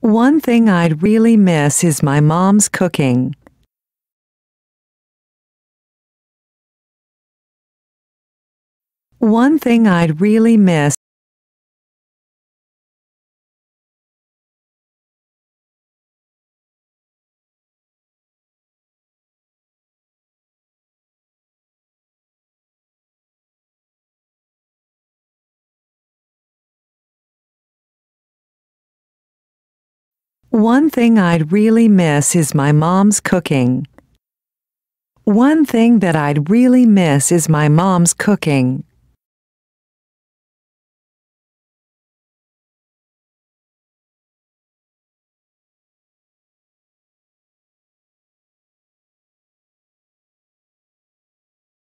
One thing I'd really miss is my mom's cooking. One thing I'd really miss. One thing I'd really miss is my mom's cooking. One thing that I'd really miss is my mom's cooking.